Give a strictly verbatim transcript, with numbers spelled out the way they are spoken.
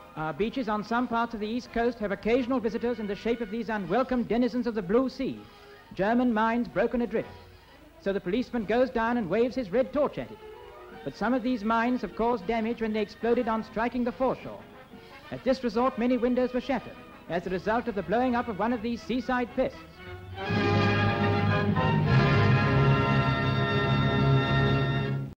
Our beaches on some parts of the East Coast have occasional visitors in the shape of these unwelcome denizens of the blue sea, German mines broken adrift. So the policeman goes down and waves his red torch at it. But some of these mines have caused damage when they exploded on striking the foreshore. At this resort, many windows were shattered as a result of the blowing up of one of these seaside pests.